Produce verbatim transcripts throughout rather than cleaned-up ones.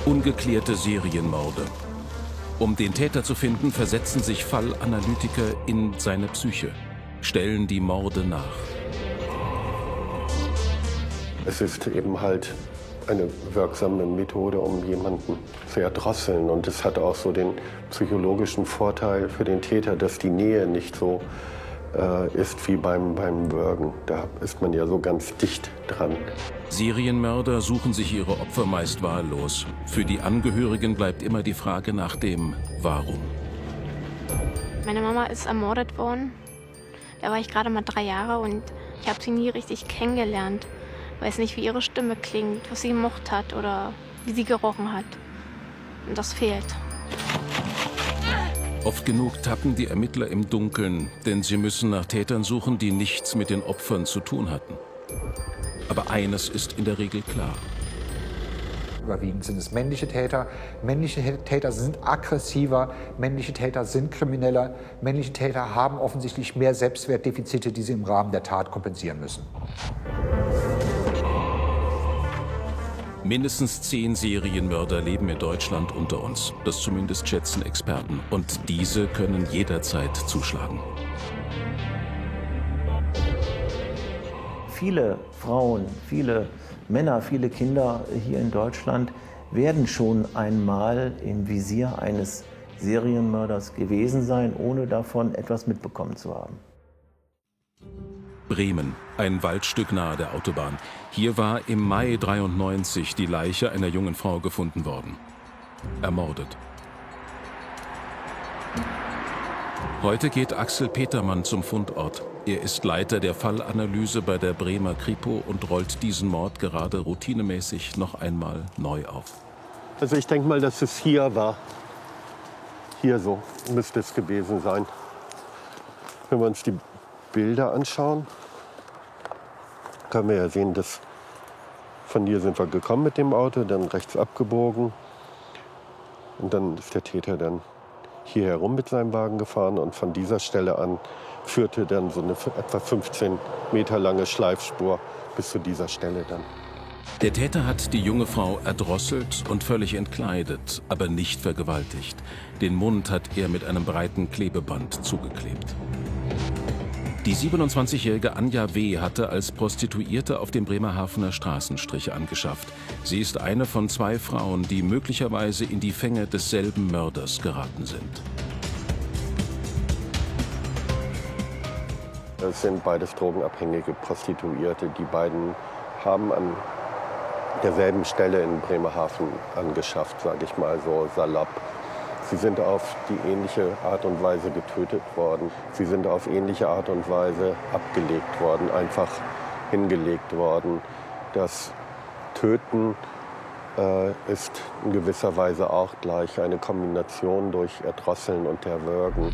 Ungeklärte Serienmorde. Um den Täter zu finden, versetzen sich Fallanalytiker in seine Psyche, stellen die Morde nach. Es ist eben halt eine wirksame Methode, um jemanden zu erdrosseln. Und es hat auch so den psychologischen Vorteil für den Täter, dass die Nähe nicht so äh, ist wie beim, beim Würgen. Da ist man ja so ganz dicht dran. Serienmörder suchen sich ihre Opfer meist wahllos. Für die Angehörigen bleibt immer die Frage nach dem Warum. Meine Mama ist ermordet worden. Da war ich gerade mal drei Jahre und ich habe sie nie richtig kennengelernt. Weiß nicht, wie ihre Stimme klingt, was sie gemocht hat oder wie sie gerochen hat. Und das fehlt. Oft genug tappen die Ermittler im Dunkeln, denn sie müssen nach Tätern suchen, die nichts mit den Opfern zu tun hatten. Aber eines ist in der Regel klar. Überwiegend sind es männliche Täter. Männliche Täter sind aggressiver, männliche Täter sind krimineller, männliche Täter haben offensichtlich mehr Selbstwertdefizite, die sie im Rahmen der Tat kompensieren müssen. Mindestens zehn Serienmörder leben in Deutschland unter uns. Das zumindest schätzen Experten. Und diese können jederzeit zuschlagen. Viele Frauen, viele Männer, viele Kinder hier in Deutschland werden schon einmal im Visier eines Serienmörders gewesen sein, ohne davon etwas mitbekommen zu haben. Bremen, ein Waldstück nahe der Autobahn. Hier war im Mai dreiundneunzig die Leiche einer jungen Frau gefunden worden. Ermordet. Heute geht Axel Petermann zum Fundort. Er ist Leiter der Fallanalyse bei der Bremer Kripo und rollt diesen Mord gerade routinemäßig noch einmal neu auf. Also ich denke mal, dass es hier war. Hier so müsste es gewesen sein. Wenn wir uns die Bilder anschauen, können wir ja sehen, dass von hier sind wir gekommen mit dem Auto, dann rechts abgebogen und dann ist der Täter dann hier herum mit seinem Wagen gefahren und von dieser Stelle an führte dann so eine etwa fünfzehn Meter lange Schleifspur bis zu dieser Stelle dann. Der Täter hat die junge Frau erdrosselt und völlig entkleidet, aber nicht vergewaltigt. Den Mund hat er mit einem breiten Klebeband zugeklebt. Die siebenundzwanzigjährige Anja W. hatte als Prostituierte auf dem Bremerhavener Straßenstrich angeschafft. Sie ist eine von zwei Frauen, die möglicherweise in die Fänge desselben Mörders geraten sind. Es sind beides drogenabhängige Prostituierte. Die beiden haben an derselben Stelle in Bremerhaven angeschafft, sage ich mal so salopp. Sie sind auf die ähnliche Art und Weise getötet worden. Sie sind auf ähnliche Art und Weise abgelegt worden, einfach hingelegt worden. Das Töten äh, ist in gewisser Weise auch gleich eine Kombination durch Erdrosseln und Erwürgen.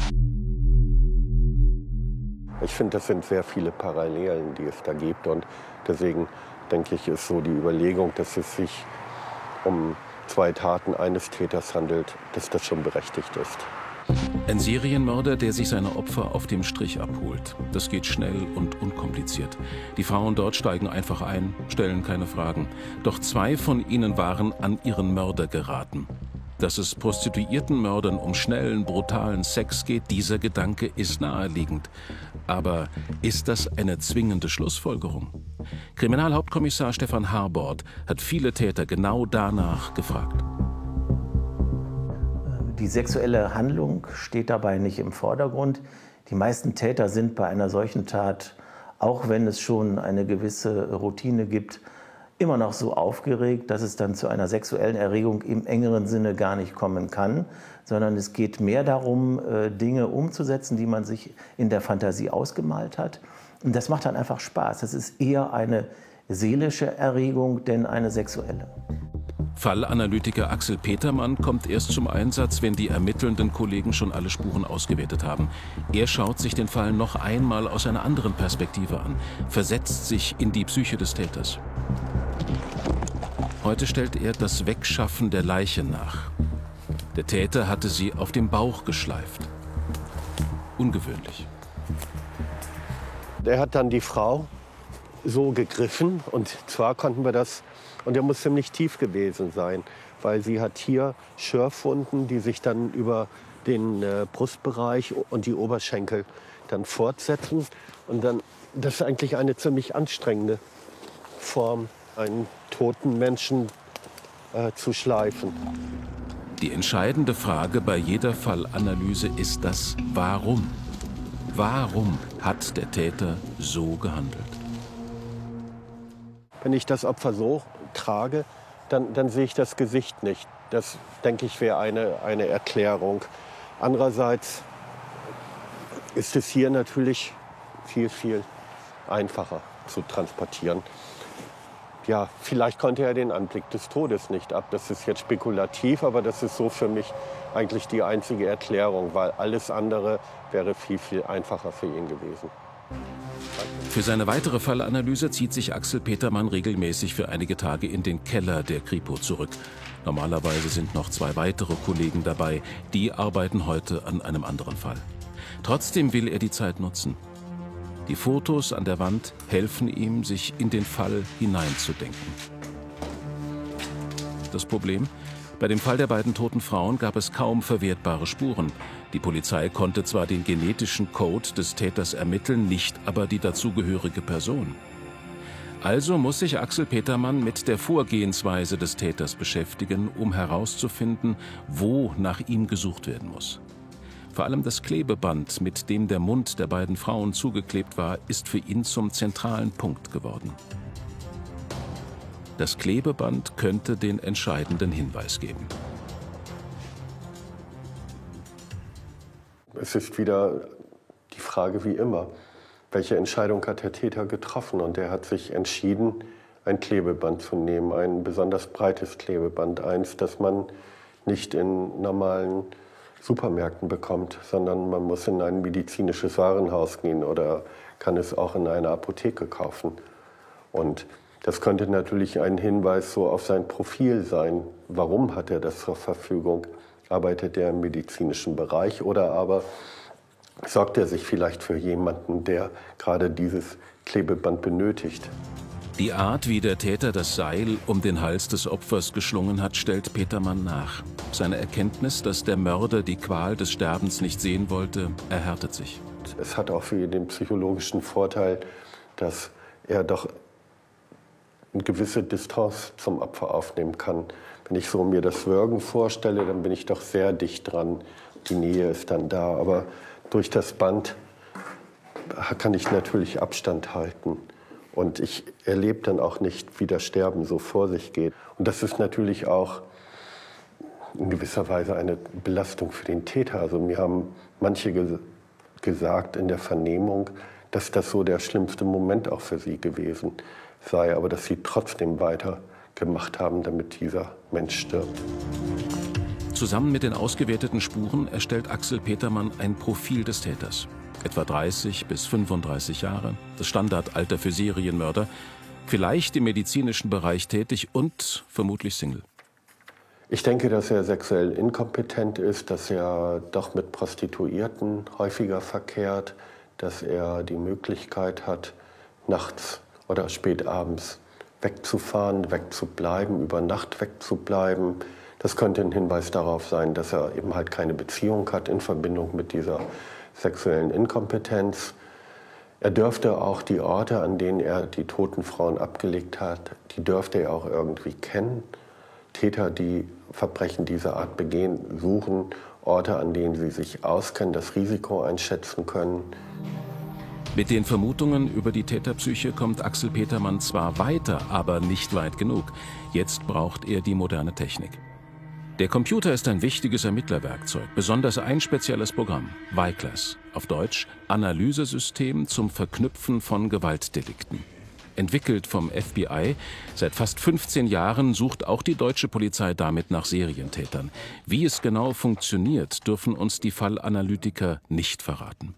Ich finde, das sind sehr viele Parallelen, die es da gibt. Und deswegen denke ich, ist so die Überlegung, dass es sich um zwei Taten eines Täters handelt, dass das schon berechtigt ist. Ein Serienmörder, der sich seine Opfer auf dem Strich abholt. Das geht schnell und unkompliziert. Die Frauen dort steigen einfach ein, stellen keine Fragen. Doch zwei von ihnen waren an ihren Mörder geraten. Dass es Prostituiertenmördern um schnellen, brutalen Sex geht, dieser Gedanke ist naheliegend. Aber ist das eine zwingende Schlussfolgerung? Kriminalhauptkommissar Stefan Harbord hat viele Täter genau danach gefragt. Die sexuelle Handlung steht dabei nicht im Vordergrund. Die meisten Täter sind bei einer solchen Tat, auch wenn es schon eine gewisse Routine gibt, immer noch so aufgeregt, dass es dann zu einer sexuellen Erregung im engeren Sinne gar nicht kommen kann, sondern es geht mehr darum, Dinge umzusetzen, die man sich in der Fantasie ausgemalt hat. Und das macht dann einfach Spaß. Das ist eher eine seelische Erregung, denn eine sexuelle. Fallanalytiker Axel Petermann kommt erst zum Einsatz, wenn die ermittelnden Kollegen schon alle Spuren ausgewertet haben. Er schaut sich den Fall noch einmal aus einer anderen Perspektive an, versetzt sich in die Psyche des Täters. Heute stellt er das Wegschaffen der Leiche nach. Der Täter hatte sie auf dem Bauch geschleift. Ungewöhnlich. Der hat dann die Frau so gegriffen und zwar konnten wir das, und der muss ziemlich tief gewesen sein, weil sie hat hier Schürfwunden, die sich dann über den äh, Brustbereich und die Oberschenkel dann fortsetzen. Und dann, das ist eigentlich eine ziemlich anstrengende Form, einen toten Menschen äh, zu schleifen. Die entscheidende Frage bei jeder Fallanalyse ist das Warum. Warum hat der Täter so gehandelt? Wenn ich das Opfer so trage, dann, dann sehe ich das Gesicht nicht. Das, denke ich, wäre eine, eine Erklärung. Andererseits ist es hier natürlich viel, viel einfacher zu transportieren. Ja, vielleicht konnte er den Anblick des Todes nicht ab. Das ist jetzt spekulativ, aber das ist so für mich eigentlich die einzige Erklärung, weil alles andere wäre viel, viel einfacher für ihn gewesen. Für seine weitere Fallanalyse zieht sich Axel Petermann regelmäßig für einige Tage in den Keller der Kripo zurück. Normalerweise sind noch zwei weitere Kollegen dabei. Die arbeiten heute an einem anderen Fall. Trotzdem will er die Zeit nutzen. Die Fotos an der Wand helfen ihm, sich in den Fall hineinzudenken. Das Problem? Bei dem Fall der beiden toten Frauen gab es kaum verwertbare Spuren. Die Polizei konnte zwar den genetischen Code des Täters ermitteln, nicht aber die dazugehörige Person. Also muss sich Axel Petermann mit der Vorgehensweise des Täters beschäftigen, um herauszufinden, wo nach ihm gesucht werden muss. Vor allem das Klebeband, mit dem der Mund der beiden Frauen zugeklebt war, ist für ihn zum zentralen Punkt geworden. Das Klebeband könnte den entscheidenden Hinweis geben. Es ist wieder die Frage wie immer, welche Entscheidung hat der Täter getroffen? Und er hat sich entschieden, ein Klebeband zu nehmen, ein besonders breites Klebeband, eins, das man nicht in normalen Supermärkten bekommt, sondern man muss in ein medizinisches Warenhaus gehen oder kann es auch in einer Apotheke kaufen. Und das könnte natürlich ein Hinweis so auf sein Profil sein. Warum hat er das zur Verfügung? Arbeitet er im medizinischen Bereich oder aber sorgt er sich vielleicht für jemanden, der gerade dieses Klebeband benötigt? Die Art, wie der Täter das Seil um den Hals des Opfers geschlungen hat, stellt Petermann nach. Seine Erkenntnis, dass der Mörder die Qual des Sterbens nicht sehen wollte, erhärtet sich. Es hat auch für ihn den psychologischen Vorteil, dass er doch eine gewisse Distanz zum Opfer aufnehmen kann. Wenn ich so mir das Würgen vorstelle, dann bin ich doch sehr dicht dran. Die Nähe ist dann da, aber durch das Band kann ich natürlich Abstand halten. Und ich erlebe dann auch nicht, wie das Sterben so vor sich geht. Und das ist natürlich auch in gewisser Weise eine Belastung für den Täter. Also mir haben manche ge gesagt in der Vernehmung, dass das so der schlimmste Moment auch für sie gewesen sei, aber dass sie trotzdem weitergemacht haben, damit dieser Mensch stirbt. Zusammen mit den ausgewerteten Spuren erstellt Axel Petermann ein Profil des Täters. Etwa dreißig bis fünfunddreißig Jahre, das Standardalter für Serienmörder, vielleicht im medizinischen Bereich tätig und vermutlich Single. Ich denke, dass er sexuell inkompetent ist, dass er doch mit Prostituierten häufiger verkehrt, dass er die Möglichkeit hat, nachts oder spät abends wegzufahren, wegzubleiben, über Nacht wegzubleiben. Das könnte ein Hinweis darauf sein, dass er eben halt keine Beziehung hat in Verbindung mit dieser sexuellen Inkompetenz. Er dürfte auch die Orte, an denen er die toten Frauen abgelegt hat, die dürfte er auch irgendwie kennen. Täter, die Verbrechen dieser Art begehen, suchen Orte, an denen sie sich auskennen, das Risiko einschätzen können. Mit den Vermutungen über die Täterpsyche kommt Axel Petermann zwar weiter, aber nicht weit genug. Jetzt braucht er die moderne Technik. Der Computer ist ein wichtiges Ermittlerwerkzeug, besonders ein spezielles Programm, Viclass, auf Deutsch Analysesystem zum Verknüpfen von Gewaltdelikten. Entwickelt vom F B I, seit fast fünfzehn Jahren sucht auch die deutsche Polizei damit nach Serientätern. Wie es genau funktioniert, dürfen uns die Fallanalytiker nicht verraten.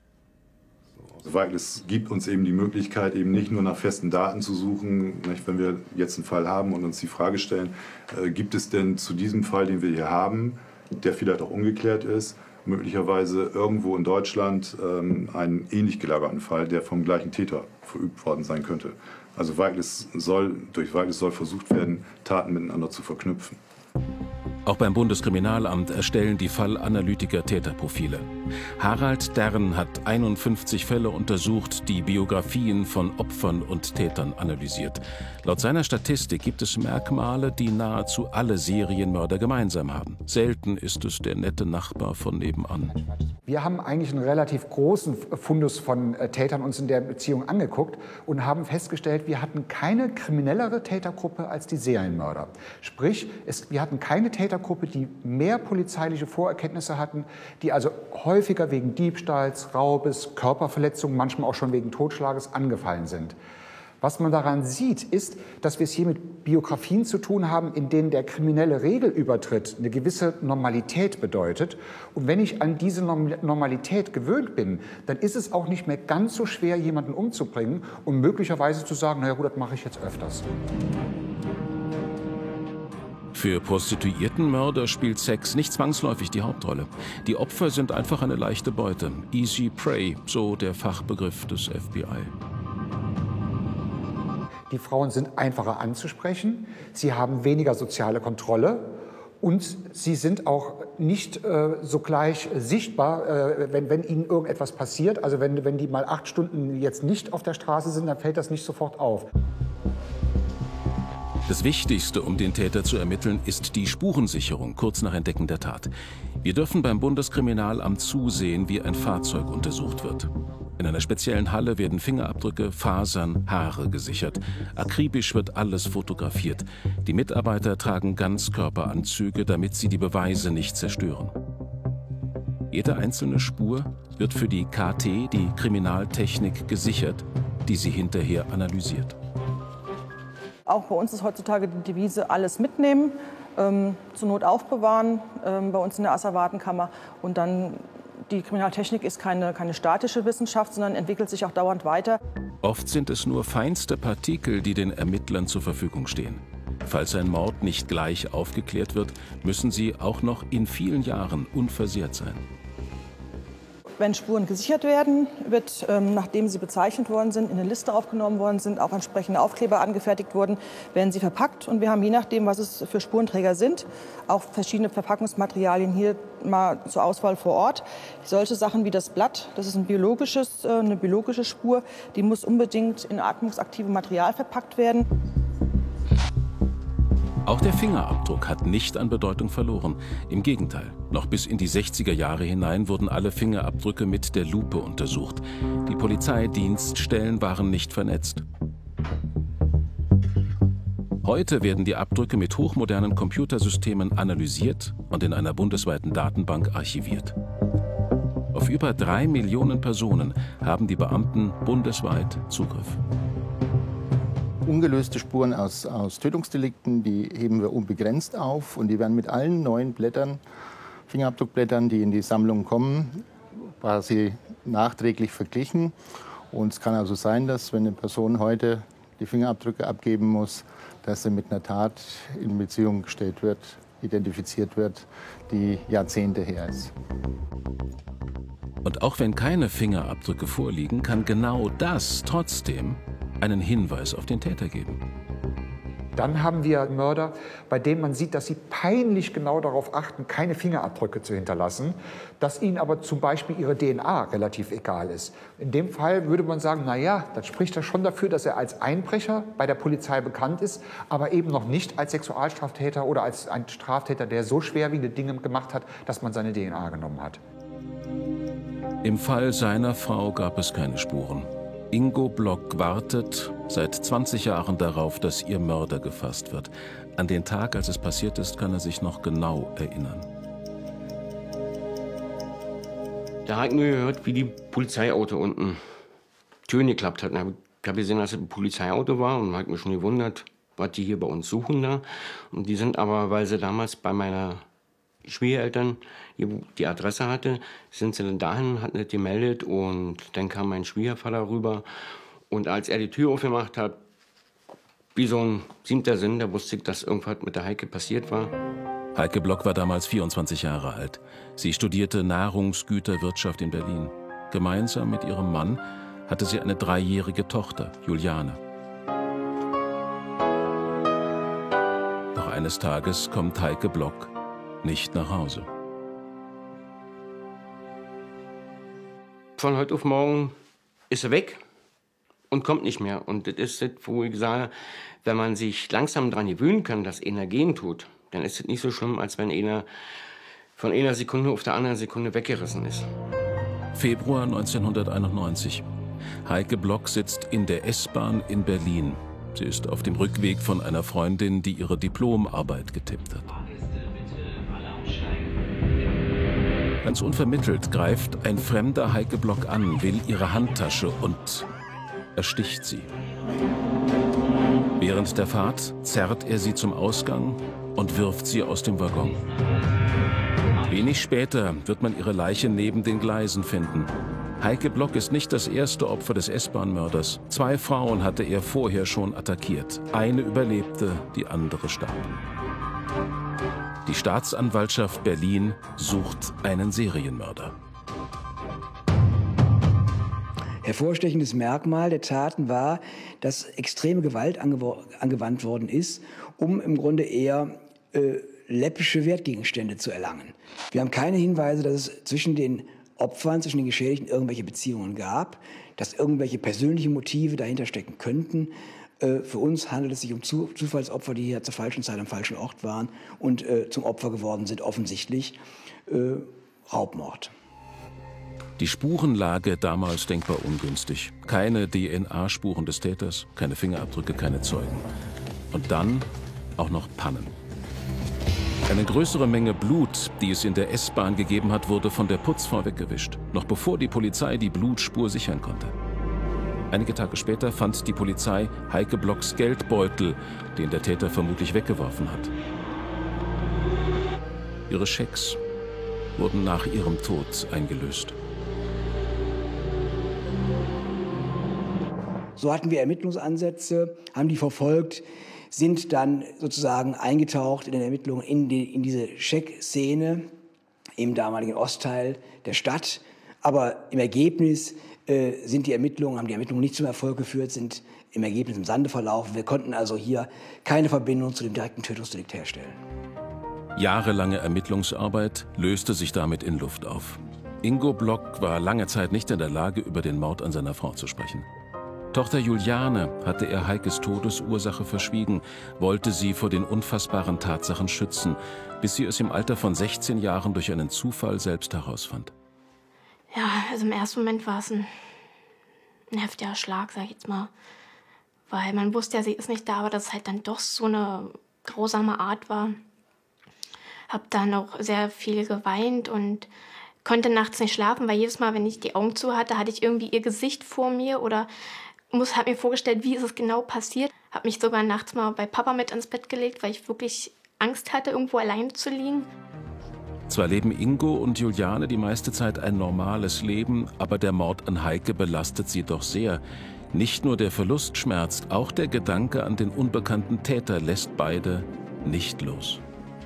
Weil es gibt uns eben die Möglichkeit, eben nicht nur nach festen Daten zu suchen. Nicht? Wenn wir jetzt einen Fall haben und uns die Frage stellen, äh, gibt es denn zu diesem Fall, den wir hier haben, der vielleicht auch ungeklärt ist, möglicherweise irgendwo in Deutschland ähm, einen ähnlich gelagerten Fall, der vom gleichen Täter verübt worden sein könnte. Also Viclass soll, durch Viclass soll versucht werden, Taten miteinander zu verknüpfen. Auch beim Bundeskriminalamt erstellen die Fallanalytiker Täterprofile. Harald Dern hat einundfünfzig Fälle untersucht, die Biografien von Opfern und Tätern analysiert. Laut seiner Statistik gibt es Merkmale, die nahezu alle Serienmörder gemeinsam haben. Selten ist es der nette Nachbar von nebenan. Wir haben eigentlich einen relativ großen Fundus von Tätern uns in der Beziehung angeguckt und haben festgestellt, wir hatten keine kriminellere Tätergruppe als die Serienmörder. Sprich, es, wir hatten keine Tätergruppe, die mehr polizeiliche Vorerkenntnisse hatten, die also häufiger wegen Diebstahls, Raubes, Körperverletzungen, manchmal auch schon wegen Totschlages angefallen sind. Was man daran sieht, ist, dass wir es hier mit Biografien zu tun haben, in denen der kriminelle Regelübertritt eine gewisse Normalität bedeutet. Und wenn ich an diese Normalität gewöhnt bin, dann ist es auch nicht mehr ganz so schwer, jemanden umzubringen und möglicherweise zu sagen, na ja gut, das mache ich jetzt öfters. Für Prostituiertenmörder spielt Sex nicht zwangsläufig die Hauptrolle. Die Opfer sind einfach eine leichte Beute. Easy prey, so der Fachbegriff des F B I. Die Frauen sind einfacher anzusprechen, sie haben weniger soziale Kontrolle und sie sind auch nicht äh, sogleich sichtbar, äh, wenn, wenn ihnen irgendetwas passiert. Also wenn, wenn die mal acht Stunden jetzt nicht auf der Straße sind, dann fällt das nicht sofort auf. Das Wichtigste, um den Täter zu ermitteln, ist die Spurensicherung kurz nach Entdecken der Tat. Wir dürfen beim Bundeskriminalamt zusehen, wie ein Fahrzeug untersucht wird. In einer speziellen Halle werden Fingerabdrücke, Fasern, Haare gesichert. Akribisch wird alles fotografiert. Die Mitarbeiter tragen Ganzkörperanzüge, damit sie die Beweise nicht zerstören. Jede einzelne Spur wird für die K T, die Kriminaltechnik, gesichert, die sie hinterher analysiert. Auch bei uns ist heutzutage die Devise alles mitnehmen, ähm, zur Not aufbewahren, ähm, bei uns in der Asservatenkammer. Und dann, die Kriminaltechnik ist keine, keine statische Wissenschaft, sondern entwickelt sich auch dauernd weiter. Oft sind es nur feinste Partikel, die den Ermittlern zur Verfügung stehen. Falls ein Mord nicht gleich aufgeklärt wird, müssen sie auch noch in vielen Jahren unversehrt sein. Wenn Spuren gesichert werden, wird, ähm, nachdem sie bezeichnet worden sind, in eine Liste aufgenommen worden sind, auch entsprechende Aufkleber angefertigt wurden, werden sie verpackt. Und wir haben, je nachdem, was es für Spurenträger sind, auch verschiedene Verpackungsmaterialien hier mal zur Auswahl vor Ort. Solche Sachen wie das Blatt, das ist ein biologisches, äh, eine biologische Spur, die muss unbedingt in atmungsaktive Material verpackt werden. Auch der Fingerabdruck hat nicht an Bedeutung verloren. Im Gegenteil, noch bis in die sechziger Jahre hinein wurden alle Fingerabdrücke mit der Lupe untersucht. Die Polizeidienststellen waren nicht vernetzt. Heute werden die Abdrücke mit hochmodernen Computersystemen analysiert und in einer bundesweiten Datenbank archiviert. Auf über drei Millionen Personen haben die Beamten bundesweit Zugriff. Ungelöste Spuren aus, aus Tötungsdelikten, die heben wir unbegrenzt auf und die werden mit allen neuen Blättern, Fingerabdruckblättern, die in die Sammlung kommen, quasi nachträglich verglichen. Und es kann also sein, dass wenn eine Person heute die Fingerabdrücke abgeben muss, dass sie mit einer Tat in Beziehung gestellt wird, identifiziert wird, die Jahrzehnte her ist. Und auch wenn keine Fingerabdrücke vorliegen, kann genau das trotzdem einen Hinweis auf den Täter geben. Dann haben wir Mörder, bei denen man sieht, dass sie peinlich genau darauf achten, keine Fingerabdrücke zu hinterlassen, dass ihnen aber zum Beispiel ihre D N A relativ egal ist. In dem Fall würde man sagen, na ja, das spricht ja schon dafür, dass er als Einbrecher bei der Polizei bekannt ist, aber eben noch nicht als Sexualstraftäter oder als ein Straftäter, der so schwerwiegende Dinge gemacht hat, dass man seine D N A genommen hat. Im Fall seiner Frau gab es keine Spuren. Ingo Block wartet seit zwanzig Jahren darauf, dass ihr Mörder gefasst wird. An den Tag, als es passiert ist, kann er sich noch genau erinnern. Da habe ich nur gehört, wie die Polizeiauto unten Türen geklappt hat. Ich habe gesehen, dass es ein Polizeiauto war und habe mich schon gewundert, was die hier bei uns suchen da. Und die sind aber, weil sie damals bei meiner Schwiegereltern die, die Adresse hatte, sind sie dann dahin, hatten das gemeldet und dann kam mein Schwiegervater rüber und als er die Tür aufgemacht hat, wie so ein siebter Sinn, da wusste ich, dass irgendwas mit der Heike passiert war. Heike Block war damals vierundzwanzig Jahre alt. Sie studierte Nahrungsgüterwirtschaft in Berlin. Gemeinsam mit ihrem Mann hatte sie eine dreijährige Tochter, Juliane. Doch eines Tages kommt Heike Block nicht nach Hause. Von heute auf morgen ist er weg und kommt nicht mehr. Und das ist das, wo ich sage, wenn man sich langsam daran gewöhnen kann, dass einer gehen tut, dann ist es nicht so schlimm, als wenn einer von einer Sekunde auf der anderen Sekunde weggerissen ist. Februar neunzehnhunderteinundneunzig. Heike Block sitzt in der S-Bahn in Berlin. Sie ist auf dem Rückweg von einer Freundin, die ihre Diplomarbeit getippt hat. Ganz unvermittelt greift ein fremder Heike Block an, will ihre Handtasche und ersticht sie. Während der Fahrt zerrt er sie zum Ausgang und wirft sie aus dem Waggon. Wenig später wird man ihre Leiche neben den Gleisen finden. Heike Block ist nicht das erste Opfer des S-Bahn-Mörders. Zwei Frauen hatte er vorher schon attackiert. Eine überlebte, die andere starb. Die Staatsanwaltschaft Berlin sucht einen Serienmörder. Hervorstechendes Merkmal der Taten war, dass extreme Gewalt angew angewandt worden ist, um im Grunde eher äh, läppische Wertgegenstände zu erlangen. Wir haben keine Hinweise, dass es zwischen den Opfern, zwischen den Geschädigten irgendwelche Beziehungen gab, dass irgendwelche persönlichen Motive dahinter stecken könnten. Äh, für uns handelt es sich um Zu Zufallsopfer, die hier zur falschen Zeit am falschen Ort waren und äh, zum Opfer geworden sind, offensichtlich äh, Raubmord. Die Spurenlage damals denkbar ungünstig. Keine D N A-Spuren des Täters, keine Fingerabdrücke, keine Zeugen. Und dann auch noch Pannen. Eine größere Menge Blut, die es in der S-Bahn gegeben hat, wurde von der Putzfrau weggewischt, noch bevor die Polizei die Blutspur sichern konnte. Einige Tage später fand die Polizei Heike Blocks Geldbeutel, den der Täter vermutlich weggeworfen hat. Ihre Schecks wurden nach ihrem Tod eingelöst. So hatten wir Ermittlungsansätze, haben die verfolgt, sind dann sozusagen eingetaucht in den Ermittlungen in, die, in diese Scheckszene im damaligen Ostteil der Stadt. Aber im Ergebnis äh, sind die Ermittlungen, haben die Ermittlungen nicht zum Erfolg geführt, sind im Ergebnis im Sande verlaufen. Wir konnten also hier keine Verbindung zu dem direkten Tötungsdelikt herstellen. Jahrelange Ermittlungsarbeit löste sich damit in Luft auf. Ingo Block war lange Zeit nicht in der Lage, über den Mord an seiner Frau zu sprechen. Tochter Juliane hatte er Heikes Todesursache verschwiegen, wollte sie vor den unfassbaren Tatsachen schützen, bis sie es im Alter von sechzehn Jahren durch einen Zufall selbst herausfand. Ja, also im ersten Moment war es ein, ein heftiger Schlag, sag ich jetzt mal. Weil man wusste ja, sie ist nicht da, aber dass es halt dann doch so eine grausame Art war. Hab dann auch sehr viel geweint und konnte nachts nicht schlafen, weil jedes Mal, wenn ich die Augen zu hatte, hatte ich irgendwie ihr Gesicht vor mir oder muss, hab mir vorgestellt, wie ist es genau passiert. Hab mich sogar nachts mal bei Papa mit ins Bett gelegt, weil ich wirklich Angst hatte, irgendwo allein zu liegen. Zwar leben Ingo und Juliane die meiste Zeit ein normales Leben, aber der Mord an Heike belastet sie doch sehr. Nicht nur der Verlust schmerzt, auch der Gedanke an den unbekannten Täter lässt beide nicht los.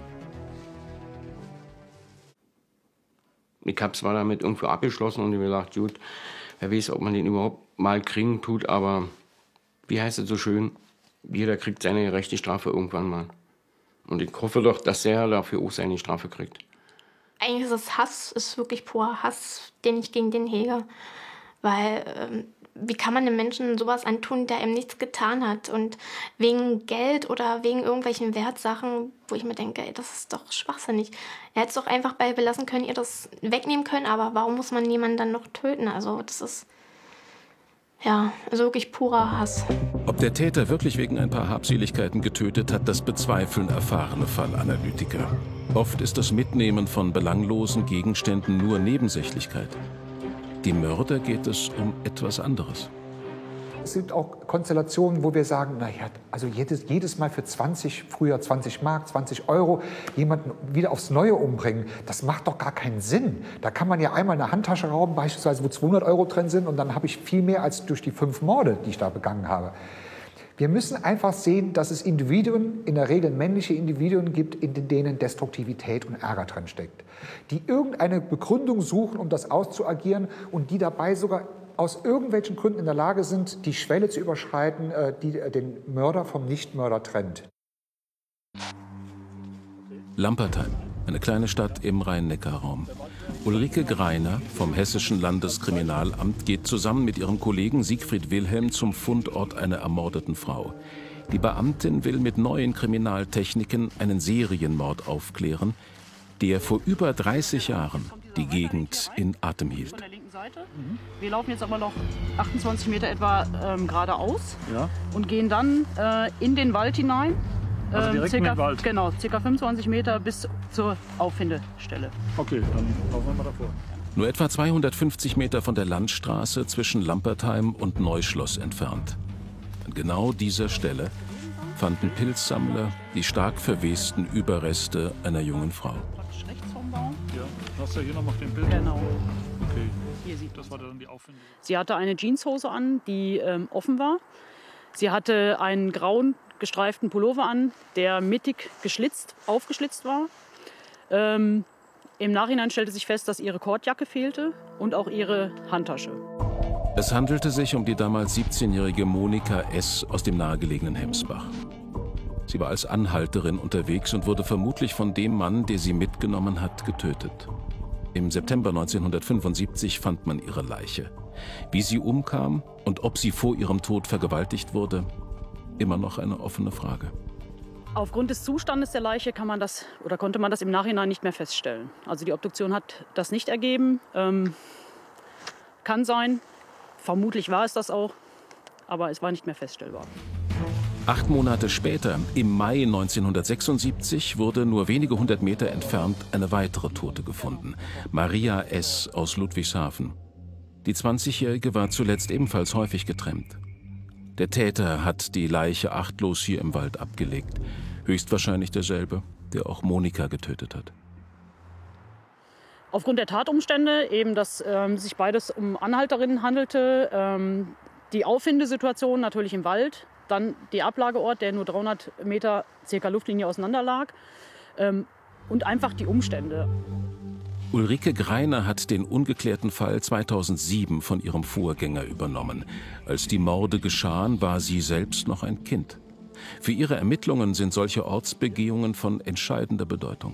Ich habe zwar damit irgendwo abgeschlossen und ich habe gedacht, gut, wer weiß, ob man den überhaupt mal kriegen tut, aber wie heißt es so schön, jeder kriegt seine gerechte Strafe irgendwann mal. Und ich hoffe doch, dass er dafür auch seine Strafe kriegt. Eigentlich ist es Hass, ist wirklich purer Hass, den ich gegen den hege. Weil, ähm, wie kann man einem Menschen sowas antun, der ihm nichts getan hat? Und wegen Geld oder wegen irgendwelchen Wertsachen, wo ich mir denke, ey, das ist doch schwachsinnig. Er hätte es doch einfach bei belassen können, ihr das wegnehmen können, aber warum muss man jemanden dann noch töten? Also das ist, ja, also wirklich purer Hass. Ob der Täter wirklich wegen ein paar Habseligkeiten getötet hat, das bezweifeln erfahrene Fallanalytiker. Oft ist das Mitnehmen von belanglosen Gegenständen nur Nebensächlichkeit. Die Mörder geht es um etwas anderes. Es gibt auch Konstellationen, wo wir sagen, naja, also jedes, jedes Mal für zwanzig, früher zwanzig Mark, zwanzig Euro, jemanden wieder aufs Neue umbringen, das macht doch gar keinen Sinn. Da kann man ja einmal eine Handtasche rauben, beispielsweise, wo zweihundert Euro drin sind, und dann habe ich viel mehr als durch die fünf Morde, die ich da begangen habe. Wir müssen einfach sehen, dass es Individuen, in der Regel männliche Individuen gibt, in denen Destruktivität und Ärger drin steckt. Die irgendeine Begründung suchen, um das auszuagieren, und die dabei sogar aus irgendwelchen Gründen in der Lage sind, die Schwelle zu überschreiten, die den Mörder vom Nichtmörder trennt. Lampertheim, eine kleine Stadt im Rhein-Neckar-Raum. Ulrike Greiner vom Hessischen Landeskriminalamt geht zusammen mit ihrem Kollegen Siegfried Wilhelm zum Fundort einer ermordeten Frau. Die Beamtin will mit neuen Kriminaltechniken einen Serienmord aufklären, der vor über dreißig Jahren die Gegend in Atem hielt. Wir laufen jetzt aber noch achtundzwanzig Meter etwa ähm, geradeaus ja. und gehen dann äh, in den Wald hinein. Also direkt circa, in den Wald? Genau, ca. fünfundzwanzig Meter bis zur Auffindestelle. Okay, dann laufen wir mal davor. Nur etwa zweihundertfünfzig Meter von der Landstraße zwischen Lampertheim und Neuschloss entfernt. An genau dieser Stelle fanden Pilzsammler die stark verwesten Überreste einer jungen Frau. Rechts vom Baum. Ja, hast du ja hier noch den Bild? Genau. Okay. Hier sieht das war dann die Auffindung. Sie hatte eine Jeanshose an, die ähm, offen war. Sie hatte einen grauen gestreiften Pullover an, der mittig geschlitzt, aufgeschlitzt war. Ähm, Im Nachhinein stellte sich fest, dass ihre Kordjacke fehlte und auch ihre Handtasche. Es handelte sich um die damals siebzehnjährige Monika S. aus dem nahegelegenen Hemsbach. Sie war als Anhalterin unterwegs und wurde vermutlich von dem Mann, der sie mitgenommen hat, getötet. Im September neunzehnhundertfünfundsiebzig fand man ihre Leiche. Wie sie umkam und ob sie vor ihrem Tod vergewaltigt wurde, immer noch eine offene Frage. Aufgrund des Zustandes der Leiche kann man das, oder konnte man das im Nachhinein nicht mehr feststellen. Also die Obduktion hat das nicht ergeben. Ähm, kann sein, vermutlich war es das auch, aber es war nicht mehr feststellbar. Acht Monate später, im Mai neunzehnhundertsechsundsiebzig, wurde nur wenige hundert Meter entfernt eine weitere Tote gefunden. Maria S. aus Ludwigshafen. Die zwanzigjährige war zuletzt ebenfalls häufig getrennt. Der Täter hat die Leiche achtlos hier im Wald abgelegt. Höchstwahrscheinlich derselbe, der auch Monika getötet hat. Aufgrund der Tatumstände, eben dass ähm, sich beides um Anhalterinnen handelte, ähm, die Auffindesituation natürlich im Wald, dann der Ablageort, der nur dreihundert Meter circa Luftlinie auseinander lag, ähm, und einfach die Umstände. Ulrike Greiner hat den ungeklärten Fall zweitausendsieben von ihrem Vorgänger übernommen. Als die Morde geschahen, war sie selbst noch ein Kind. Für ihre Ermittlungen sind solche Ortsbegehungen von entscheidender Bedeutung.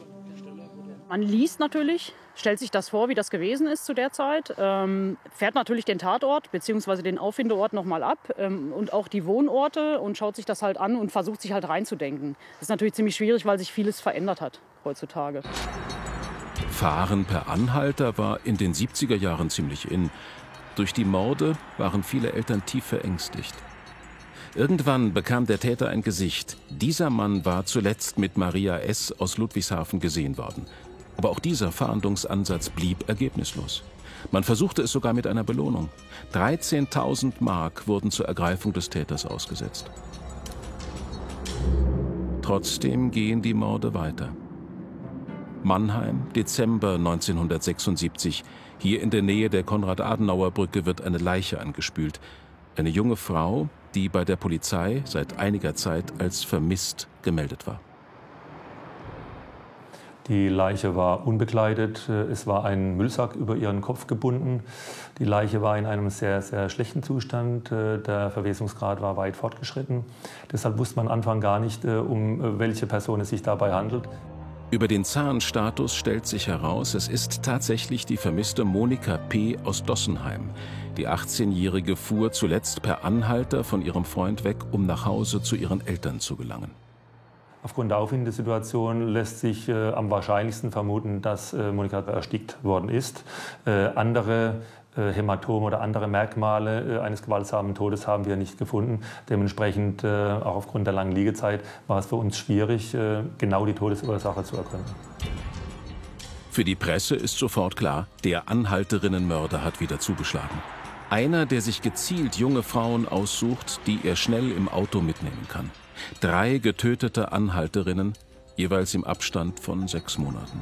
Man liest natürlich, stellt sich das vor, wie das gewesen ist zu der Zeit, ähm, fährt natürlich den Tatort bzw. den Auffindeort noch mal ab ähm, und auch die Wohnorte und schaut sich das halt an und versucht sich halt reinzudenken. Das ist natürlich ziemlich schwierig, weil sich vieles verändert hat heutzutage. Fahren per Anhalter war in den siebziger Jahren ziemlich in. Durch die Morde waren viele Eltern tief verängstigt. Irgendwann bekam der Täter ein Gesicht. Dieser Mann war zuletzt mit Maria S. aus Ludwigshafen gesehen worden. Aber auch dieser Fahndungsansatz blieb ergebnislos. Man versuchte es sogar mit einer Belohnung. dreizehntausend Mark wurden zur Ergreifung des Täters ausgesetzt. Trotzdem gehen die Morde weiter. Mannheim, Dezember neunzehnhundertsechsundsiebzig. Hier in der Nähe der Konrad-Adenauer-Brücke wird eine Leiche angespült. Eine junge Frau, die bei der Polizei seit einiger Zeit als vermisst gemeldet war. Die Leiche war unbekleidet, es war ein Müllsack über ihren Kopf gebunden. Die Leiche war in einem sehr, sehr schlechten Zustand, der Verwesungsgrad war weit fortgeschritten. Deshalb wusste man am Anfang gar nicht, um welche Person es sich dabei handelt. Über den Zahnstatus stellt sich heraus, es ist tatsächlich die vermisste Monika P. aus Dossenheim. Die achtzehnjährige fuhr zuletzt per Anhalter von ihrem Freund weg, um nach Hause zu ihren Eltern zu gelangen. Aufgrund der Auffindesituation lässt sich äh, am wahrscheinlichsten vermuten, dass äh, Monika erstickt worden ist. Äh, andere äh, Hämatome oder andere Merkmale äh, eines gewaltsamen Todes haben wir nicht gefunden. Dementsprechend, äh, auch aufgrund der langen Liegezeit, war es für uns schwierig, äh, genau die Todesursache zu ergründen. Für die Presse ist sofort klar, der Anhalterinnenmörder hat wieder zugeschlagen. Einer, der sich gezielt junge Frauen aussucht, die er schnell im Auto mitnehmen kann. Drei getötete Anhalterinnen, jeweils im Abstand von sechs Monaten.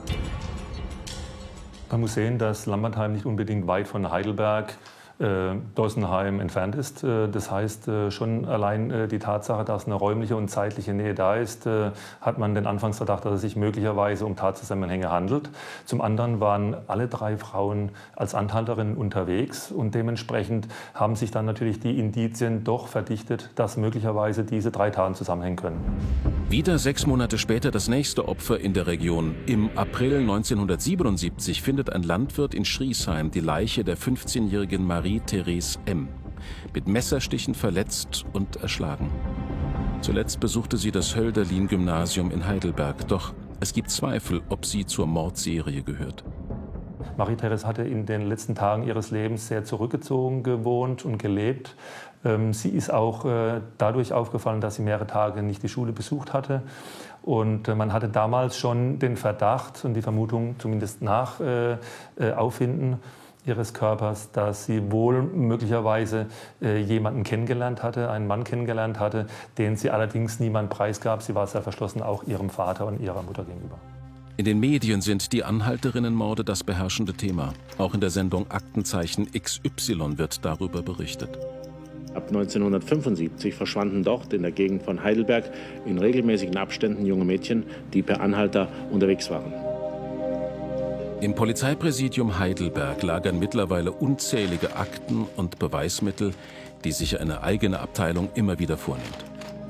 Man muss sehen, dass Lampertheim nicht unbedingt weit von Heidelberg, äh, Dossenheim entfernt ist. Äh, das heißt, äh, schon allein äh, die Tatsache, dass eine räumliche und zeitliche Nähe da ist, äh, hat man den Anfangsverdacht, dass es sich möglicherweise um Tatzusammenhänge handelt. Zum anderen waren alle drei Frauen als Anhalterinnen unterwegs und dementsprechend haben sich dann natürlich die Indizien doch verdichtet, dass möglicherweise diese drei Taten zusammenhängen können. Wieder sechs Monate später das nächste Opfer in der Region. Im April neunzehnhundertsiebenundsiebzig findet ein Landwirt in Schriesheim die Leiche der fünfzehnjährigen Marie-Therese M. Mit Messerstichen verletzt und erschlagen. Zuletzt besuchte sie das Hölderlin-Gymnasium in Heidelberg. Doch es gibt Zweifel, ob sie zur Mordserie gehört. Marie-Therese hatte in den letzten Tagen ihres Lebens sehr zurückgezogen gewohnt und gelebt. Sie ist auch dadurch aufgefallen, dass sie mehrere Tage nicht die Schule besucht hatte. Und man hatte damals schon den Verdacht und die Vermutung, zumindest nach Auffinden ihres Körpers, dass sie wohl möglicherweise jemanden kennengelernt hatte, einen Mann kennengelernt hatte, den sie allerdings niemand preisgab. Sie war sehr verschlossen, auch ihrem Vater und ihrer Mutter gegenüber. In den Medien sind die Anhalterinnenmorde das beherrschende Thema. Auch in der Sendung Aktenzeichen X Y wird darüber berichtet. Ab neunzehnhundertfünfundsiebzig verschwanden dort in der Gegend von Heidelberg in regelmäßigen Abständen junge Mädchen, die per Anhalter unterwegs waren. Im Polizeipräsidium Heidelberg lagern mittlerweile unzählige Akten und Beweismittel, die sich eine eigene Abteilung immer wieder vornimmt.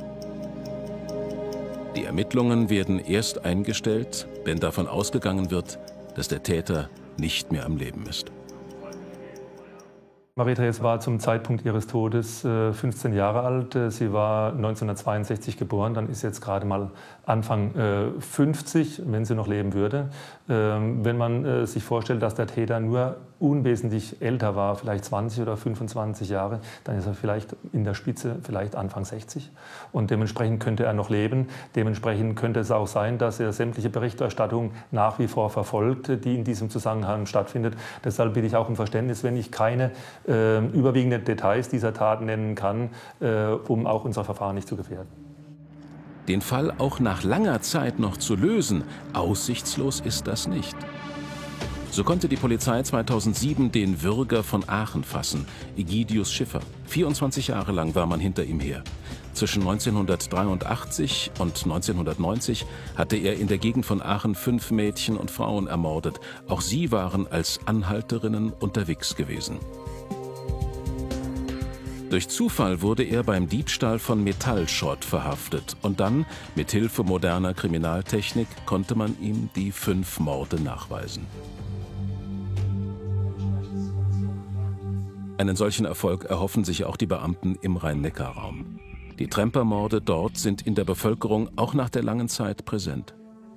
Die Ermittlungen werden erst eingestellt, wenn davon ausgegangen wird, dass der Täter nicht mehr am Leben ist. Marie-Therese war zum Zeitpunkt ihres Todes äh, fünfzehn Jahre alt. Sie war neunzehnhundertzweiundsechzig geboren, dann ist jetzt gerade mal Anfang äh, fünfzig, wenn sie noch leben würde. Ähm, wenn man äh, sich vorstellt, dass der Täter nur unwesentlich älter war, vielleicht zwanzig oder fünfundzwanzig Jahre, dann ist er vielleicht in der Spitze, vielleicht Anfang sechzig. Und dementsprechend könnte er noch leben. Dementsprechend könnte es auch sein, dass er sämtliche Berichterstattung nach wie vor verfolgt, die in diesem Zusammenhang stattfindet. Deshalb bitte ich auch um Verständnis, wenn ich keine äh, überwiegenden Details dieser Tat nennen kann, äh, um auch unser Verfahren nicht zu gefährden. Den Fall auch nach langer Zeit noch zu lösen, aussichtslos ist das nicht. So konnte die Polizei zweitausendsieben den Würger von Aachen fassen, Egidius Schiffer. vierundzwanzig Jahre lang war man hinter ihm her. Zwischen neunzehnhundertdreiundachtzig und neunzehnhundertneunzig hatte er in der Gegend von Aachen fünf Mädchen und Frauen ermordet. Auch sie waren als Anhalterinnen unterwegs gewesen. Durch Zufall wurde er beim Diebstahl von Metallschrott verhaftet und dann, mit Hilfe moderner Kriminaltechnik, konnte man ihm die fünf Morde nachweisen. Einen solchen Erfolg erhoffen sich auch die Beamten im Rhein-Neckar-Raum. Die Trempermorde dort sind in der Bevölkerung auch nach der langen Zeit präsent.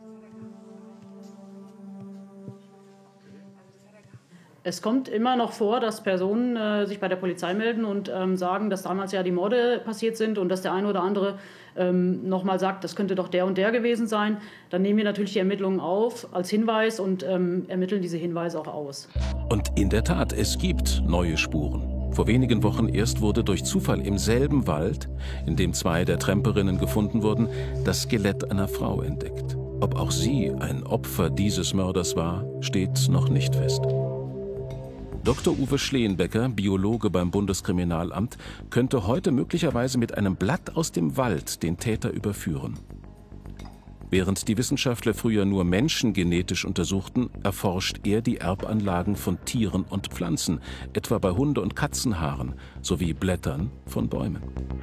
Es kommt immer noch vor, dass Personen äh, sich bei der Polizei melden und ähm, sagen, dass damals ja die Morde passiert sind und dass der eine oder andere ähm, nochmal sagt, das könnte doch der und der gewesen sein. Dann nehmen wir natürlich die Ermittlungen auf als Hinweis und ähm, ermitteln diese Hinweise auch aus. Und in der Tat, es gibt neue Spuren. Vor wenigen Wochen erst wurde durch Zufall im selben Wald, in dem zwei der Tremperinnen gefunden wurden, das Skelett einer Frau entdeckt. Ob auch sie ein Opfer dieses Mörders war, steht noch nicht fest. Doktor Uwe Schleenbecker, Biologe beim Bundeskriminalamt, könnte heute möglicherweise mit einem Blatt aus dem Wald den Täter überführen. Während die Wissenschaftler früher nur Menschen genetisch untersuchten, erforscht er die Erbanlagen von Tieren und Pflanzen, etwa bei Hunde- und Katzenhaaren sowie Blättern von Bäumen.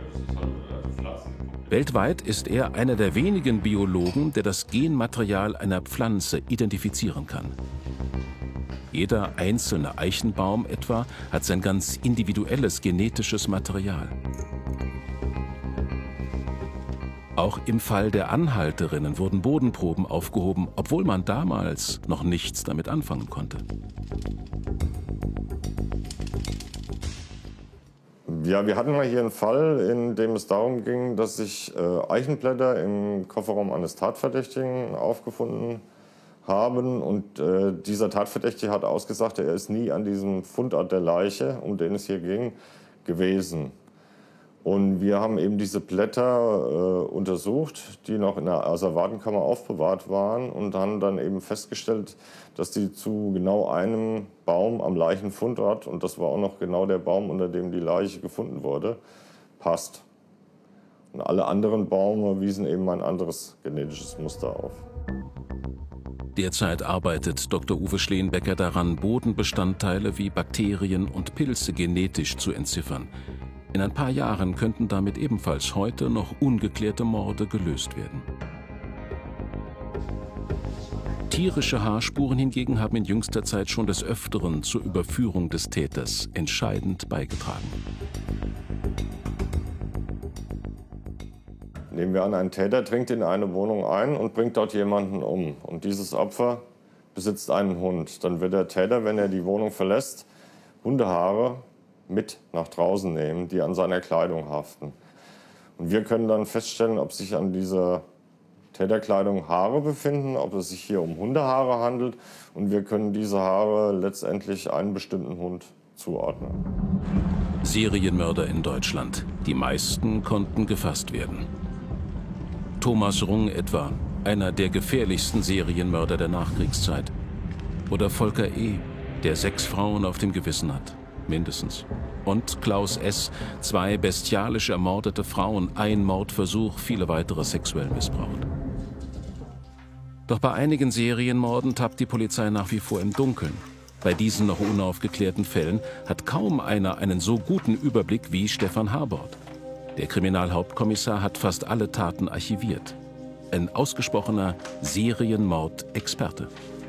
Weltweit ist er einer der wenigen Biologen, der das Genmaterial einer Pflanze identifizieren kann. Jeder einzelne Eichenbaum etwa hat sein ganz individuelles genetisches Material. Auch im Fall der Anhalterinnen wurden Bodenproben aufgehoben, obwohl man damals noch nichts damit anfangen konnte. Ja, wir hatten mal hier einen Fall, in dem es darum ging, dass sich äh, Eichenblätter im Kofferraum eines Tatverdächtigen aufgefunden haben. Und äh, dieser Tatverdächtige hat ausgesagt, er ist nie an diesem Fundort der Leiche, um den es hier ging, gewesen. Und wir haben eben diese Blätter äh, untersucht, die noch in der Asservatenkammer aufbewahrt waren und haben dann eben festgestellt, dass die zu genau einem Baum am Leichenfundort, und das war auch noch genau der Baum, unter dem die Leiche gefunden wurde, passt. Und alle anderen Bäume wiesen eben ein anderes genetisches Muster auf. Derzeit arbeitet Doktor Uwe Schleenbecker daran, Bodenbestandteile wie Bakterien und Pilze genetisch zu entziffern. In ein paar Jahren könnten damit ebenfalls heute noch ungeklärte Morde gelöst werden. Tierische Haarspuren hingegen haben in jüngster Zeit schon des Öfteren zur Überführung des Täters entscheidend beigetragen. Nehmen wir an, ein Täter dringt in eine Wohnung ein und bringt dort jemanden um. Und dieses Opfer besitzt einen Hund. Dann wird der Täter, wenn er die Wohnung verlässt, Hundehaare mit nach draußen nehmen, die an seiner Kleidung haften. Und wir können dann feststellen, ob sich an dieser Täterkleidung Haare befinden, ob es sich hier um Hundehaare handelt. Und wir können diese Haare letztendlich einem bestimmten Hund zuordnen. Serienmörder in Deutschland. Die meisten konnten gefasst werden. Thomas Rung etwa, einer der gefährlichsten Serienmörder der Nachkriegszeit. Oder Volker E., der sechs Frauen auf dem Gewissen hat, mindestens. Und Klaus S., zwei bestialisch ermordete Frauen, ein Mordversuch, viele weitere sexuell missbraucht. Doch bei einigen Serienmorden tappt die Polizei nach wie vor im Dunkeln. Bei diesen noch unaufgeklärten Fällen hat kaum einer einen so guten Überblick wie Stefan Harbord. Der Kriminalhauptkommissar hat fast alle Taten archiviert. Ein ausgesprochener Serienmord-Experte.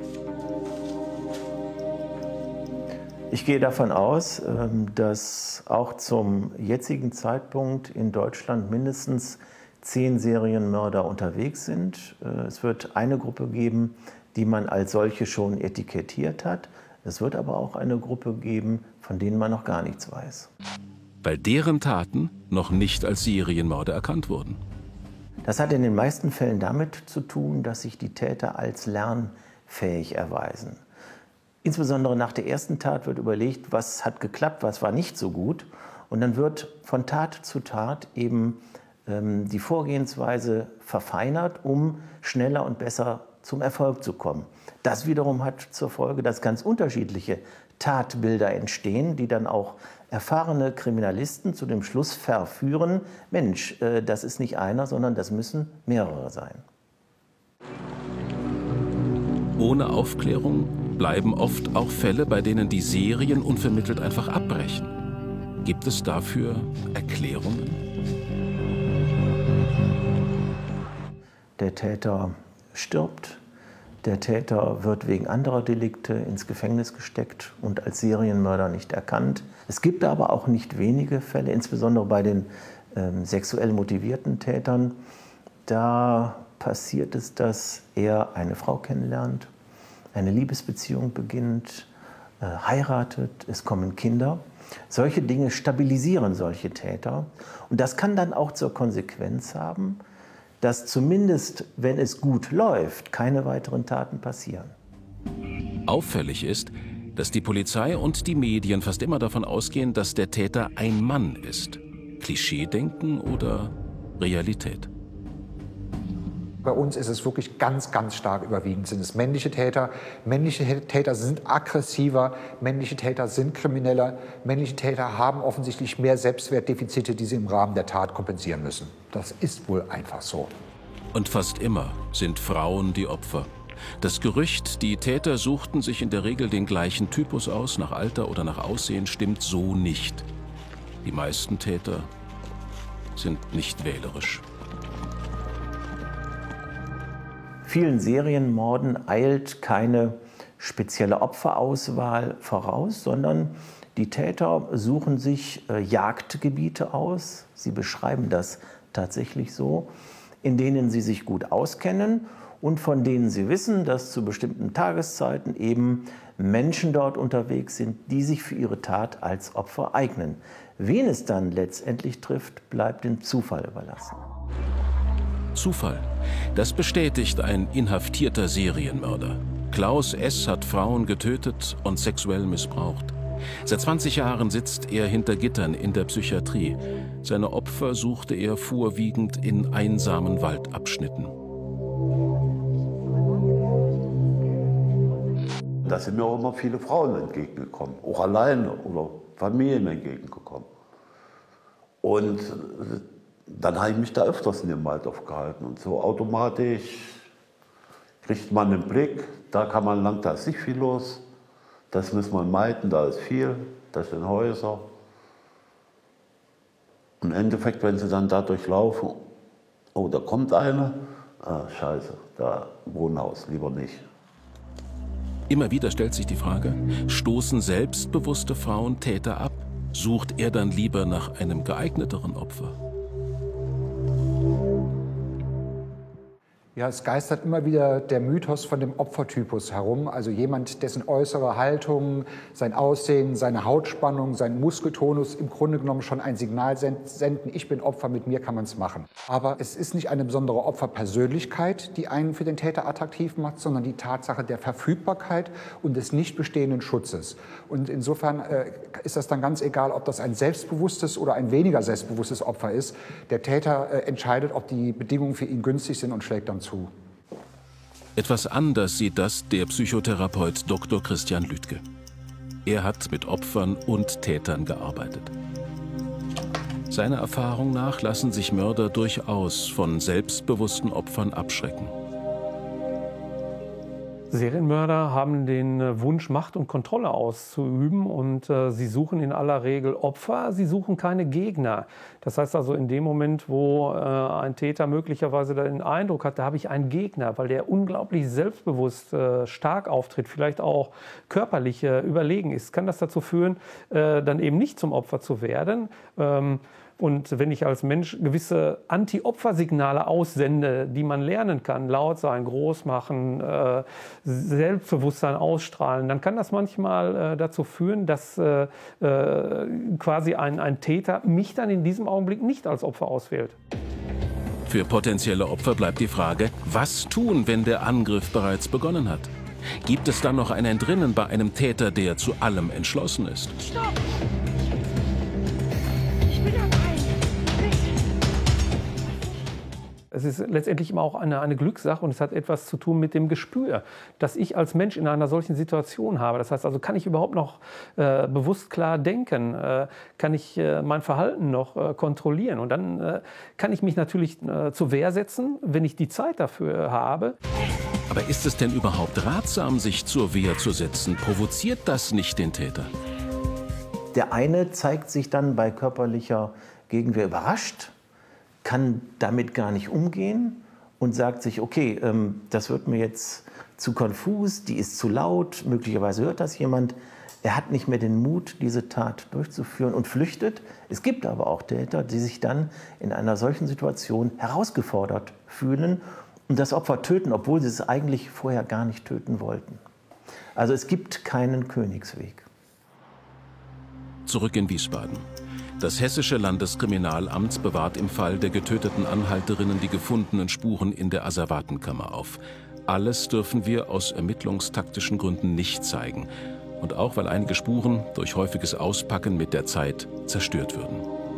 Ich gehe davon aus, dass auch zum jetzigen Zeitpunkt in Deutschland mindestens zehn Serienmörder unterwegs sind. Es wird eine Gruppe geben, die man als solche schon etikettiert hat. Es wird aber auch eine Gruppe geben, von denen man noch gar nichts weiß. Weil deren Taten noch nicht als Serienmorde erkannt wurden. Das hat in den meisten Fällen damit zu tun, dass sich die Täter als lernfähig erweisen. Insbesondere nach der ersten Tat wird überlegt, was hat geklappt, was war nicht so gut. Und dann wird von Tat zu Tat eben ähm, die Vorgehensweise verfeinert, um schneller und besser zum Erfolg zu kommen. Das wiederum hat zur Folge, dass ganz unterschiedliche Tatbilder entstehen, die dann auch erfahrene Kriminalisten zu dem Schluss verführen, Mensch, äh, das ist nicht einer, sondern das müssen mehrere sein. Ohne Aufklärung bleiben oft auch Fälle, bei denen die Serien unvermittelt einfach abbrechen. Gibt es dafür Erklärungen? Der Täter stirbt, der Täter wird wegen anderer Delikte ins Gefängnis gesteckt und als Serienmörder nicht erkannt. Es gibt aber auch nicht wenige Fälle, insbesondere bei den ähm, sexuell motivierten Tätern. Da passiert es, dass er eine Frau kennenlernt, eine Liebesbeziehung beginnt, äh, heiratet, es kommen Kinder. Solche Dinge stabilisieren solche Täter. Und das kann dann auch zur Konsequenz haben, dass zumindest, wenn es gut läuft, keine weiteren Taten passieren. Auffällig ist, dass die Polizei und die Medien fast immer davon ausgehen, dass der Täter ein Mann ist. Klischeedenken oder Realität? Bei uns ist es wirklich ganz, ganz stark überwiegend sind es männliche Täter. Männliche Täter sind aggressiver, männliche Täter sind krimineller, männliche Täter haben offensichtlich mehr Selbstwertdefizite, die sie im Rahmen der Tat kompensieren müssen. Das ist wohl einfach so. Und fast immer sind Frauen die Opfer. Das Gerücht, die Täter suchten sich in der Regel den gleichen Typus aus, nach Alter oder nach Aussehen, stimmt so nicht. Die meisten Täter sind nicht wählerisch. Vielen Serienmorden eilt keine spezielle Opferauswahl voraus, sondern die Täter suchen sich äh, Jagdgebiete aus, sie beschreiben das tatsächlich so, in denen sie sich gut auskennen und von denen sie wissen, dass zu bestimmten Tageszeiten eben Menschen dort unterwegs sind, die sich für ihre Tat als Opfer eignen. Wen es dann letztendlich trifft, bleibt dem Zufall überlassen. Zufall. Das bestätigt ein inhaftierter Serienmörder. Klaus S. hat Frauen getötet und sexuell missbraucht. Seit zwanzig Jahren sitzt er hinter Gittern in der Psychiatrie. Seine Opfer suchte er vorwiegend in einsamen Waldabschnitten. Da sind mir auch immer viele Frauen entgegengekommen, auch alleine oder Familien entgegengekommen. Und dann habe ich mich da öfters in dem Wald aufgehalten. Und so automatisch kriegt man den Blick, da kann man lang, da ist nicht viel los. Das muss man meiden, da ist viel, das sind Häuser. Und im Endeffekt, wenn sie dann da durchlaufen, oh, da kommt einer, ah, scheiße, da Wohnhaus, lieber nicht. Immer wieder stellt sich die Frage, stoßen selbstbewusste Frauen Täter ab? Sucht er dann lieber nach einem geeigneteren Opfer? Ja, es geistert immer wieder der Mythos von dem Opfertypus herum, also jemand, dessen äußere Haltung, sein Aussehen, seine Hautspannung, sein Muskeltonus im Grunde genommen schon ein Signal senden, ich bin Opfer, mit mir kann man es machen. Aber es ist nicht eine besondere Opferpersönlichkeit, die einen für den Täter attraktiv macht, sondern die Tatsache der Verfügbarkeit und des nicht bestehenden Schutzes. Und insofern äh, ist das dann ganz egal, ob das ein selbstbewusstes oder ein weniger selbstbewusstes Opfer ist. Der Täter äh, entscheidet, ob die Bedingungen für ihn günstig sind und schlägt dann zu. Etwas anders sieht das der Psychotherapeut Doktor Christian Lüdke. Er hat mit Opfern und Tätern gearbeitet. Seiner Erfahrung nach lassen sich Mörder durchaus von selbstbewussten Opfern abschrecken. Serienmörder haben den Wunsch, Macht und Kontrolle auszuüben und äh, sie suchen in aller Regel Opfer, sie suchen keine Gegner. Das heißt also in dem Moment, wo äh, ein Täter möglicherweise den Eindruck hat, da habe ich einen Gegner, weil der unglaublich selbstbewusst, äh, stark auftritt, vielleicht auch körperlich äh, überlegen ist, kann das dazu führen, äh, dann eben nicht zum Opfer zu werden. Ähm, Und wenn ich als Mensch gewisse Anti-Opfer-Signale aussende, die man lernen kann, laut sein, groß machen, äh, Selbstbewusstsein ausstrahlen, dann kann das manchmal äh, dazu führen, dass äh, äh, quasi ein, ein Täter mich dann in diesem Augenblick nicht als Opfer auswählt. Für potenzielle Opfer bleibt die Frage, was tun, wenn der Angriff bereits begonnen hat? Gibt es dann noch ein Entrinnen bei einem Täter, der zu allem entschlossen ist? Stopp! Ich bin dabei! Es ist letztendlich immer auch eine, eine Glückssache und es hat etwas zu tun mit dem Gespür, das ich als Mensch in einer solchen Situation habe. Das heißt also, kann ich überhaupt noch äh, bewusst klar denken? Äh, kann ich äh, mein Verhalten noch äh, kontrollieren? Und dann äh, kann ich mich natürlich äh, zur Wehr setzen, wenn ich die Zeit dafür habe. Aber ist es denn überhaupt ratsam, sich zur Wehr zu setzen? Provoziert das nicht den Täter? Der eine zeigt sich dann bei körperlicher Gegenwehr überrascht, kann damit gar nicht umgehen und sagt sich, okay, ähm, das wird mir jetzt zu konfus, die ist zu laut, möglicherweise hört das jemand. Er hat nicht mehr den Mut, diese Tat durchzuführen und flüchtet. Es gibt aber auch Täter, die sich dann in einer solchen Situation herausgefordert fühlen und das Opfer töten, obwohl sie es eigentlich vorher gar nicht töten wollten. Also es gibt keinen Königsweg. Zurück in Wiesbaden. Das Hessische Landeskriminalamt bewahrt im Fall der getöteten Anhalterinnen die gefundenen Spuren in der Asservatenkammer auf. Alles dürfen wir aus ermittlungstaktischen Gründen nicht zeigen. Und auch, weil einige Spuren durch häufiges Auspacken mit der Zeit zerstört würden.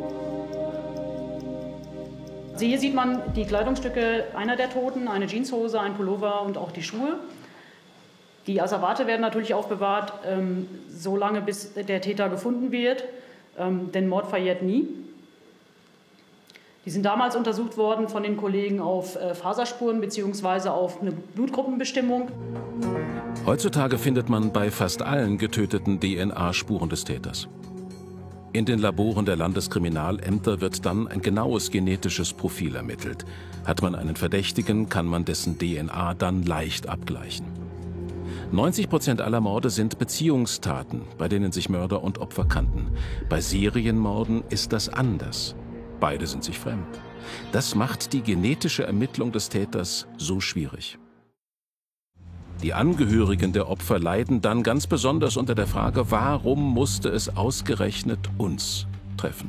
Also hier sieht man die Kleidungsstücke einer der Toten, eine Jeanshose, ein Pullover und auch die Schuhe. Die Asservate werden natürlich aufbewahrt, ähm, so lange bis der Täter gefunden wird. Ähm, denn Mord verjährt nie. Die sind damals untersucht worden von den Kollegen auf äh, Faserspuren bzw. auf eine Blutgruppenbestimmung. Heutzutage findet man bei fast allen Getöteten D N A-Spuren des Täters. In den Laboren der Landeskriminalämter wird dann ein genaues genetisches Profil ermittelt. Hat man einen Verdächtigen, kann man dessen D N A dann leicht abgleichen. neunzig Prozent aller Morde sind Beziehungstaten, bei denen sich Mörder und Opfer kannten. Bei Serienmorden ist das anders. Beide sind sich fremd. Das macht die genetische Ermittlung des Täters so schwierig. Die Angehörigen der Opfer leiden dann ganz besonders unter der Frage, warum musste es ausgerechnet uns treffen?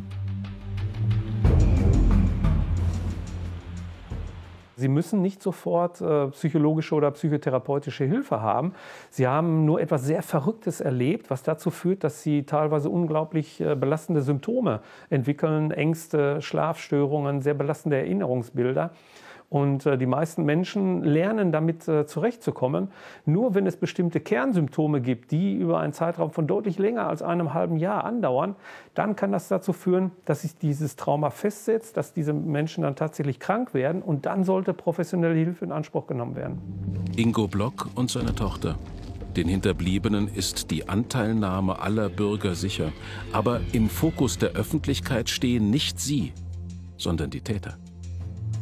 Sie müssen nicht sofort äh, psychologische oder psychotherapeutische Hilfe haben. Sie haben nur etwas sehr Verrücktes erlebt, was dazu führt, dass sie teilweise unglaublich äh, belastende Symptome entwickeln, Ängste, Schlafstörungen, sehr belastende Erinnerungsbilder. Und äh, die meisten Menschen lernen damit äh, zurechtzukommen. Nur wenn es bestimmte Kernsymptome gibt, die über einen Zeitraum von deutlich länger als einem halben Jahr andauern, dann kann das dazu führen, dass sich dieses Trauma festsetzt, dass diese Menschen dann tatsächlich krank werden und dann sollte professionelle Hilfe in Anspruch genommen werden. Ingo Block und seine Tochter. Den Hinterbliebenen ist die Anteilnahme aller Bürger sicher. Aber im Fokus der Öffentlichkeit stehen nicht sie, sondern die Täter.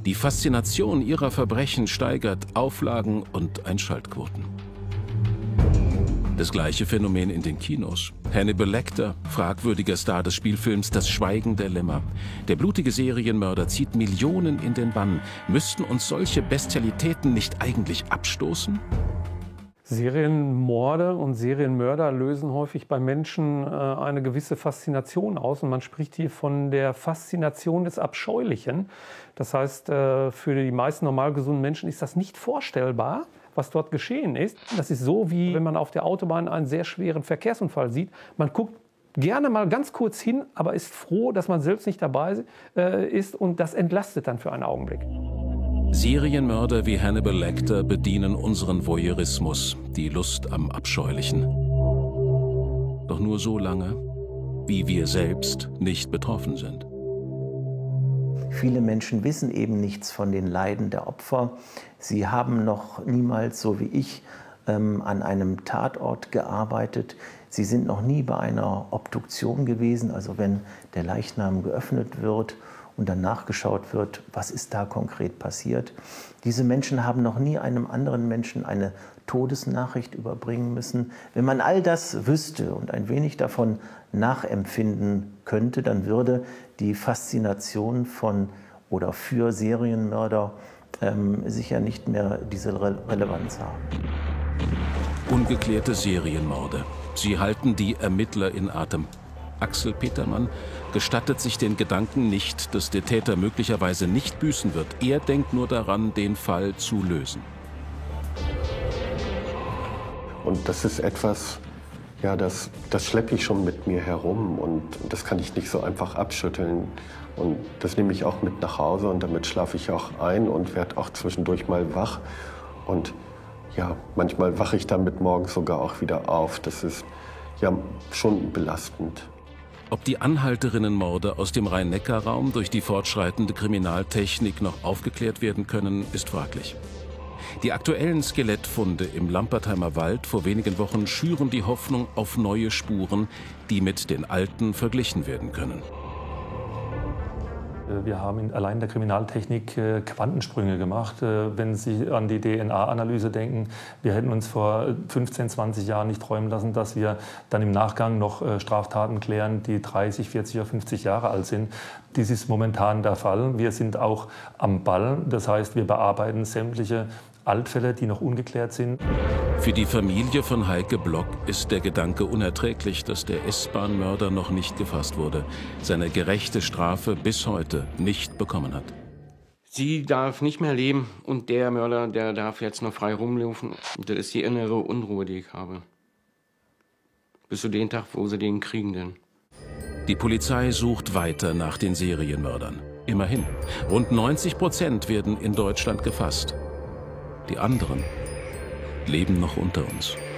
Die Faszination ihrer Verbrechen steigert Auflagen und Einschaltquoten. Das gleiche Phänomen in den Kinos. Hannibal Lecter, fragwürdiger Star des Spielfilms Das Schweigen der Lämmer. Der blutige Serienmörder zieht Millionen in den Bann. Müssten uns solche Bestialitäten nicht eigentlich abstoßen? Serienmorde und Serienmörder lösen häufig bei Menschen äh, eine gewisse Faszination aus. Und man spricht hier von der Faszination des Abscheulichen. Das heißt, äh, für die meisten normal gesunden Menschen ist das nicht vorstellbar, was dort geschehen ist. Das ist so, wie wenn man auf der Autobahn einen sehr schweren Verkehrsunfall sieht. Man guckt gerne mal ganz kurz hin, aber ist froh, dass man selbst nicht dabei äh, ist. Und das entlastet dann für einen Augenblick. Serienmörder wie Hannibal Lecter bedienen unseren Voyeurismus, die Lust am Abscheulichen. Doch nur so lange, wie wir selbst nicht betroffen sind. Viele Menschen wissen eben nichts von den Leiden der Opfer. Sie haben noch niemals, so wie ich, ähm, an einem Tatort gearbeitet. Sie sind noch nie bei einer Obduktion gewesen, also wenn der Leichnam geöffnet wird und dann nachgeschaut wird, was ist da konkret passiert. Diese Menschen haben noch nie einem anderen Menschen eine Todesnachricht überbringen müssen. Wenn man all das wüsste und ein wenig davon nachempfinden könnte, dann würde die Faszination von oder für Serienmörder ähm, sicher nicht mehr diese Re- Relevanz haben. Ungeklärte Serienmorde. Sie halten die Ermittler in Atem. Axel Petermann gestattet sich den Gedanken nicht, dass der Täter möglicherweise nicht büßen wird. Er denkt nur daran, den Fall zu lösen. Und das ist etwas, ja, das, das schleppe ich schon mit mir herum und das kann ich nicht so einfach abschütteln. Und das nehme ich auch mit nach Hause und damit schlafe ich auch ein und werde auch zwischendurch mal wach. Und ja, manchmal wache ich damit morgens sogar auch wieder auf. Das ist ja schon belastend. Ob die Anhalterinnenmorde aus dem Rhein-Neckar-Raum durch die fortschreitende Kriminaltechnik noch aufgeklärt werden können, ist fraglich. Die aktuellen Skelettfunde im Lampertheimer Wald vor wenigen Wochen schüren die Hoffnung auf neue Spuren, die mit den alten verglichen werden können. Wir haben in, allein in der Kriminaltechnik äh, Quantensprünge gemacht. Äh, wenn Sie an die D N A-Analyse denken, wir hätten uns vor fünfzehn, zwanzig Jahren nicht träumen lassen, dass wir dann im Nachgang noch äh, Straftaten klären, die dreißig, vierzig oder fünfzig Jahre alt sind. Dies ist momentan der Fall. Wir sind auch am Ball. Das heißt, wir bearbeiten sämtliche Altfälle, die noch ungeklärt sind. Für die Familie von Heike Block ist der Gedanke unerträglich, dass der S-Bahn-Mörder noch nicht gefasst wurde, seine gerechte Strafe bis heute nicht bekommen hat. Sie darf nicht mehr leben und der Mörder, der darf jetzt noch frei rumlaufen. Das ist die innere Unruhe, die ich habe. Bis zu dem Tag, wo sie den kriegen denn. Die Polizei sucht weiter nach den Serienmördern. Immerhin, rund neunzig Prozent werden in Deutschland gefasst. Die anderen leben noch unter uns.